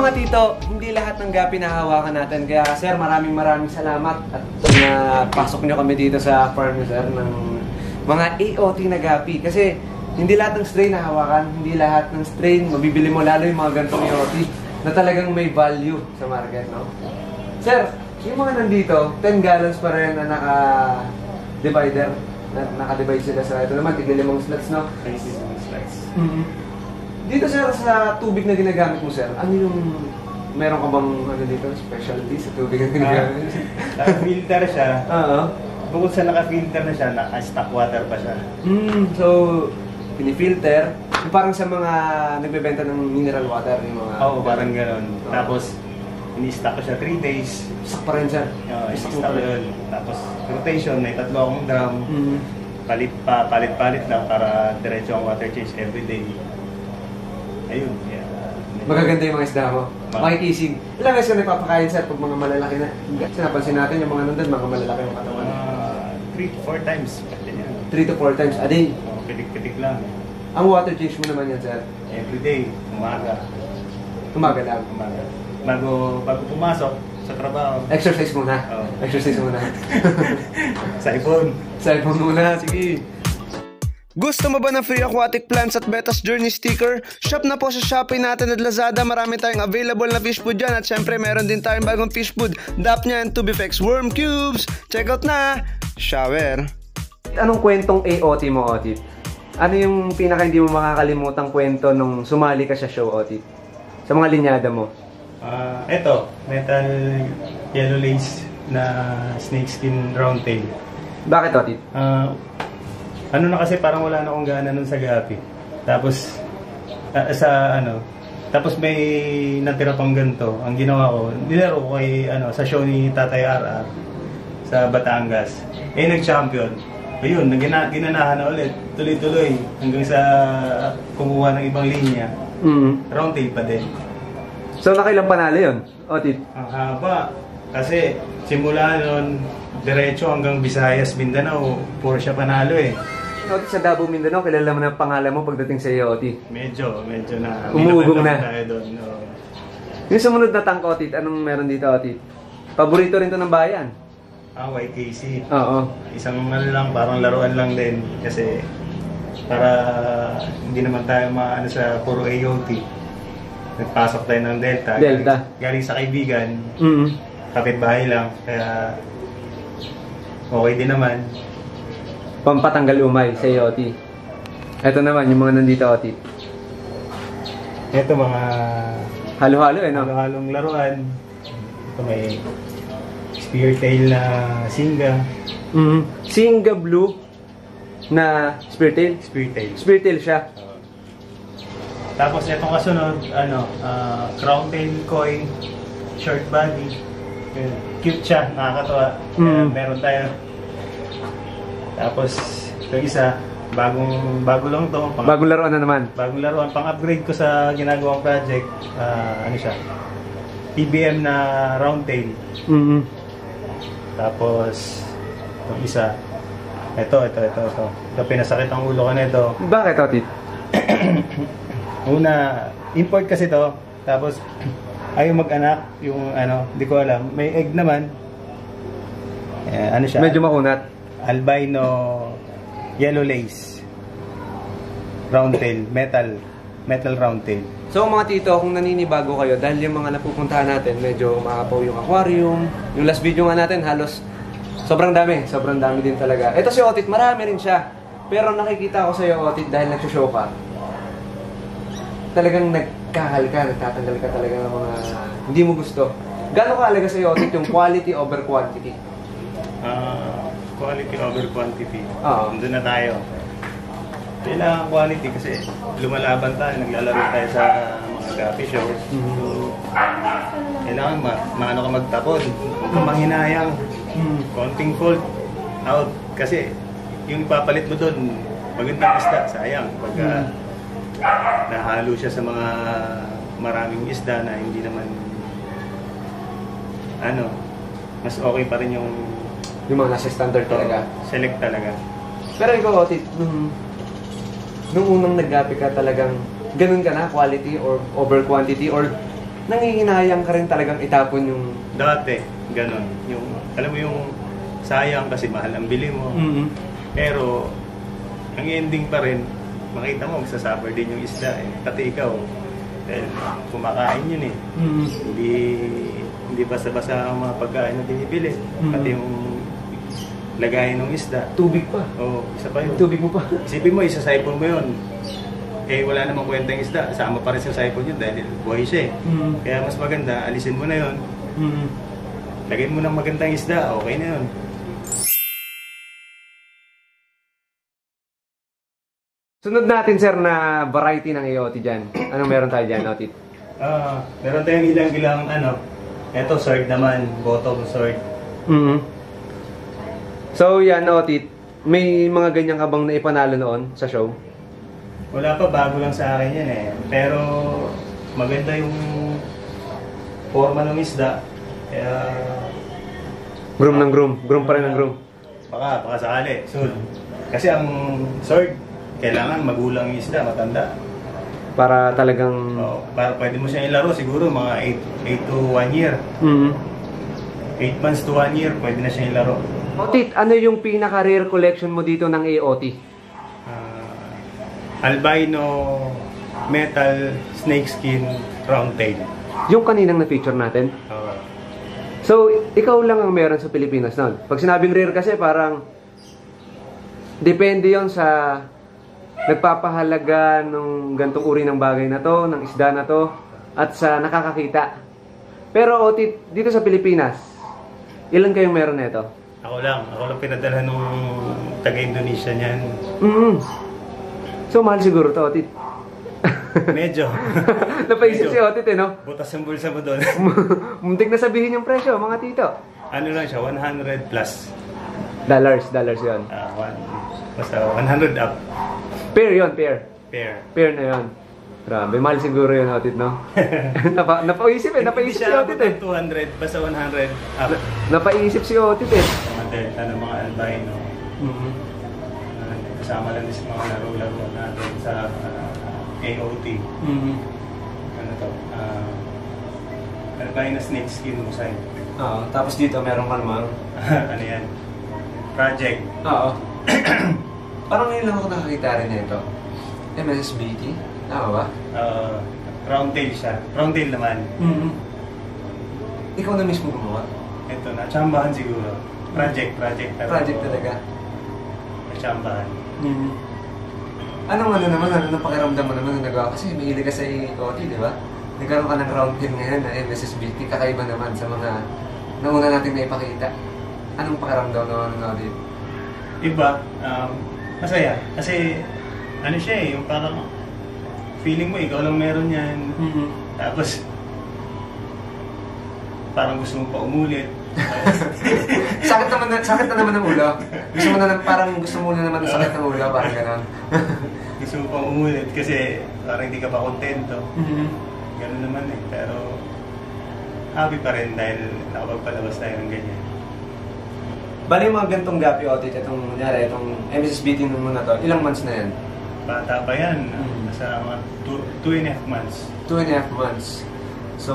mga tito, hindi lahat ng gapi na hawakan natin. Kaya sir, maraming salamat at napasok nyo kami dito sa farm sir ng mga AOT na gapi. Kasi hindi lahat ng strain na hawakan, hindi lahat ng strain mabibili mo, lalo yung mga ganitong AOT na talagang may value sa market, no? Sir, yung mga nandito, 10 gallons pa rin na naka-divider. Naka-divide sila sa ito naman, tigil 5 slots, no? 5 slots. Dito sir, sa tubig na ginagamit mo sir, ano yung meron ka bang ano dito, specialty sa tubig na ginagamit? Naka-filter siya. Oo. Bukod sa naka-filter na siya, naka-stock water pa siya. So, pinifilter, yung parang sa mga nagbebenta ng mineral water, yung mga... Oo, parang gano'n. Tapos, ini-stock ko siya 3 days. Stock pa rin sir? Oo, i-stock ko yun. Tapos, rotation, may 3 akong drum. Palit-palit lang para diretso ang water change everyday. Ayun, yeah. Magaganda yung mga isda mo. Makikisig. Ilang guys ka nagpapakain sir pag mga malalaki na? Sinapansin natin yung mga nandun, mga malalaki yung katawan. 3 to 4 times. 3 to 4 times a day? Oo, pitik-pitik lang. Ang water change mo naman yan sir? Everyday, umaga. Umaga lang? Umaga. Bago pumasok sa trabaho. Exercise muna? Oo. Exercise muna. Sa iPhone. Sa iPhone muna, sige. Gusto mo ba ng free aquatic plants at Betas Journey sticker? Shop na po sa Shopee natin at Lazada. Marami tayong available na fish food dyan. At syempre meron din tayong bagong fish food. DAP niyan, Tubifex Worm Cubes. Check out na! Shower. Anong kwentong AOT mo, Otit? Ano yung pinaka hindi mo makakalimutang kwento nung sumali ka sa show, Otit? Sa mga linyada mo? Ito, metal yellow lace na snakeskin roundtail. Bakit, Otit? Ano na kasi parang wala na akong gana nun sa gapi. Tapos tapos may natira pang ganito. Ang ginawa ko, nilaro ko kay sa show ni Tatay RR sa Batangas. Nag-champion. Ayun, ginanahan na ulit. Tuloy-tuloy hanggang sa kumuha ng ibang linya. Roundtail pa din. So nakailang panalo yun, Otit? Ang haba. Kasi simula nun, diretso hanggang Visayas, Mindanao, puro siya panalo eh. Otit, sa Davao, Mindanao, kilala mo na ang pangalan mo pagdating sa iyo, Otit? Medyo na. Umugong na. Tayo doon, no. Yung sumunod na tank, Otit, anong meron dito, Otit? Paborito rin to ng bayan? YKC. Oo. Isang lang, parang laruan lang din. Kasi para hindi naman tayo maano sa puro AOT. Nagpasok tayo ng Delta. Galing sa kaibigan. Kapitbahay lang. Kaya okay din naman. Pampatanggal umay sa IoT. Ito naman, yung mga nandito, Otit. Ito mga halo-halo no? Halo-halong laruan. Ito may speartail na singa. Singa blue na speartail? Speartail siya. Tapos itong kasunod, crowntail koi, short body. Cute siya, nakakatawa. Meron tayo. Tapos ito isa, bago lang to. Bagong laruan na naman? Bagong laruan. Pang-upgrade ko sa ginagawang project. Ano siya? PBM na roundtail. Tapos itong isa. Ito. Pinasakit ang ulo ko na ito. Bakit, Otit? Una, import kasi to. Tapos ayaw mag-anak. Yung di ko alam. May egg naman. Ano siya? Medyo makunat. Albino yellow lace roundtail, metal roundtail. So mga tito, kung naninibago kayo dahil yung mga napupuntahan natin medyo maapaw yung aquarium. Yung last video nga natin halos sobrang dami din talaga. Ito si Otit, marami rin siya. Pero nakikita ko sa iyo, Otit, dahil nagsushow ka, talagang nagkahal ka, nagtatanggal ka talaga ng mga hindi mo gusto. Gaano kahalaga sa iyo, Otit, yung quality over quantity? Quality over quantity. Doon na tayo. Kailangan quality kasi lumalaban tayo, naglalaro tayo sa mga gapi shows. So, kailangan maano ka magtapon. Huwag kang manghinayang. Konting fault out. Kasi yung ipapalit mo doon, magandang isda, sayang. Pagka nahalo siya sa mga maraming isda na hindi naman mas okay pa rin yung mga nasa standard talaga. Select talaga. Pero ikaw, Otit, nung unang naggapi ka talagang ganun ka na, quality or over quantity, or nangihinayang ka rin talagang itapon yung... Dati, ganon. Yung, alam mo yung sayang kasi mahal ang bili mo. Pero, ang ending pa rin, makita mo, magsasuffer din yung isda eh. Pati ikaw, dahil kumakain yun eh. Hindi basta-basta ang mga pagkain na binibili. Pati yung lagayin ng isda. Tubig pa. Oo, isa pa yun. Tubig mo pa. Isipin mo, isa-saipon mo yun. Eh, wala namang kwenta yung isda. Sama pa rin sa saipon yun dahil buhay siya eh. Kaya mas maganda, alisin mo na yun. Lagyan mo ng magandang isda, okay na yun. Sunod natin, sir, na variety ng AOT dyan. Anong meron tayo dyan, Otit? Meron tayong ilang-ilang eto, sword naman. Bottom sword. So, yan, Otit. May mga ganyan ka bang naipanalo noon sa show? Wala pa, bago lang sa akin yan eh. Pero maganda yung forma ng isda. Kaya... Groom ng groom. Groom pa rin ng groom. Baka sakali. So, kasi ang sword, kailangan magulang yung isda, matanda. Para talagang... Para pwede mo siyang ilaro siguro mga 8 to 1 year. 8 months to 1 year, pwede na siyang ilaro. Otit, ano yung pinaka-rare collection mo dito ng AOT? Albino metal snakeskin round tail. Yung kaninang na-feature natin? So, ikaw lang ang meron sa Pilipinas noon. Pag sinabing rare kasi parang depende yon sa nagpapahalaga ng gantong uri ng bagay na to, ng isda na to, at sa nakakakita. Pero Otit, dito sa Pilipinas, ilan kayong meron nito? Ako lang pinadala nung taga-Indonesia niyan. So, mahal siguro to, Otit. Medyo. Napaisip si Otit no? Butas ang bulsa mo doon. Muntik na sabihin yung presyo, mga tito. Ano lang siya, 100 plus. Dollars yun. Basta 100 up. Pair yun, pair. Pair na yun. Grabe, mahal siguro yun, Otit, no? Napaisip si Otit eh. 200, basta 100 up. Napaisip si Otit eh. Mga albino. Kasama lang din sa mga laro-laro natin sa AOT. Ano to? Albino snake skin musay. Oo, tapos dito meron ka naman. Ano yan? Project. Oo. Parang ngayon lang ako nakakita rin nito. MSBT? Tama ba? Round tail siya. Round tail naman. Ikaw na mismo gumawa? Ito, natsambahan siguro. Project talaga. Natsambahan. Anong pakiramdam mo naman na nagawa? Kasi mahilig ka sa AOT, di ba? Nagkaroon ka ng round tail ngayon na MSBT. Kakaiba naman sa mga nauna natin na ipakita. Anong pakiramdam naman Otit? Iba. Masaya. Kasi, ano siya eh, yung parang feeling mo, ikaw lang meron yan. Tapos, parang gusto mo pa umulit. sakit na naman ng ulo. Gusto mo na parang gusto mo na naman ng sakit ng ulo, parang gano'n. Gusto mo pa umulit kasi parang hindi ka pa kontento. Gano'n naman eh. Pero, happy pa rin dahil nakapagpalabas tayo ng ganyan. Bali mga gantong gapi Otit, itong MSBT mo na to, ilang months na yan? Bata pa yan. Nasa mga 2.5 months. 2.5 months. So,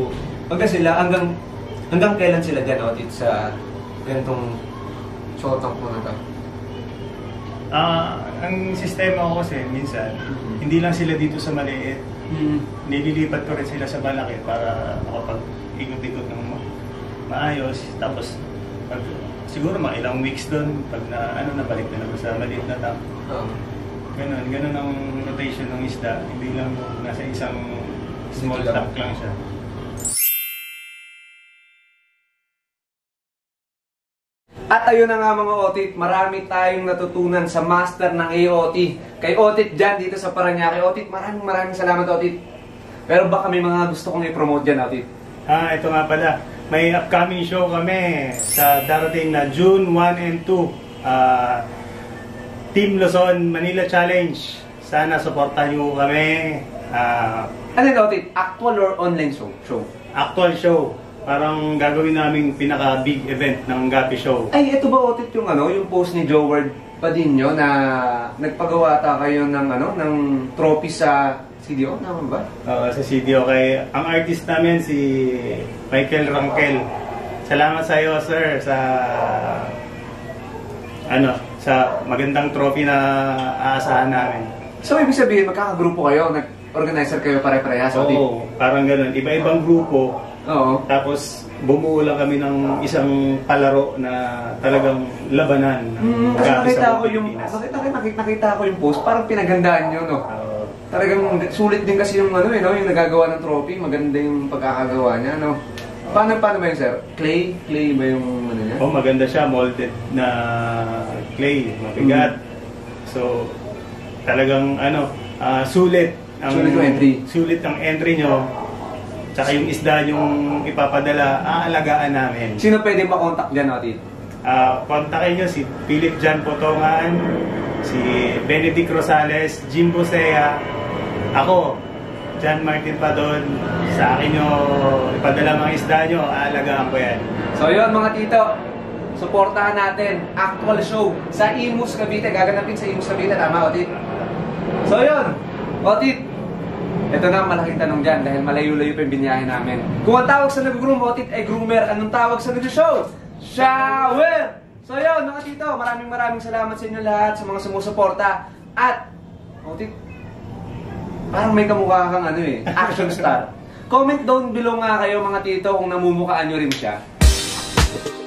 hanggang kailan sila dyan, Otit, sa gantong shotang mo na to? Ang sistema ko kasi, minsan, hindi lang sila dito sa maliit. Nililipat ko rin sila sa malaki para makapag-ikot-ikot ng maayos. Tapos, siguro mga ilang weeks doon, pag nabalik na naman sa maliit na tank. Ganun ang rotation ng isda. Hindi lang nasa isang small tank lang siya. At ayun na nga mga Otit, marami tayong natutunan sa master ng AOT. Kay Otit dyan dito sa Parañaque. Otit, maraming salamat Otit. Pero baka may mga gusto kong i-promote dyan Otit. Ito nga pala. May upcoming show kami sa darating na June 1 and 2. Team Luzon Manila Challenge. Sana supportahan niyo kami. Ano yun Otit? Actual or online show? Actual show. Parang gagawin naming pinaka-big event ng Gapi Show. Ay, ito ba Otit yung yung post ni Joward Padinho na nagpagawa ata kayo ng ng trophy sa CDO, naman ba? Sa CDO kay ang artist namin si Michael Rangkel. Salamat sa iyo, sir, sa sa magandang trophy na aasahan namin. So, ibig sabihin, magkakagrupo kayo, nag-organizer kayo pare-parehas? Oo, parang ganun. Iba-ibang grupo. Oo. Tapos, bumuo lang kami ng isang palaro na talagang labanan. Kasi nakita ko yung post, parang pinagandaan nyo, no? Talagang sulit din kasi yung yung nagagawa ng trophy, maganda yung pagkakagawa niya, no? Paano ba yun, sir? Clay ba yung niya? Oh, maganda siya, molded na clay, mabigat. So, talagang sulit ang entry. Sulit ang entry nyo. Tsaka yung isda yung ipapadala, aalagaan namin. Sino pwede makontak dyan, Otit? Kontakin nyo si Philip Jan Potongan, si Benedict Rosales, Jimbo Sea, ako, John Martin Padon. Sa akin nyo ipadala mga isda nyo, aalagaan ko yan. So yun mga tito, suportahan natin actual show sa Imus Cavite. Gaganapin sa Imus Cavite, tama Otit? So yun, Otit, ito na ang malaking tanong dyan dahil malayo-layo pa yung binyahe namin. Kung ang tawag sa nag-groom, Otit, ay groomer, anong tawag sa nag-show? Shower! So yun mga tito, maraming salamat sa inyo lahat sa mga sumusuporta. At, Otit, parang may kamukha kang action star. Comment down below nga kayo mga tito kung namumukhaan nyo rin siya.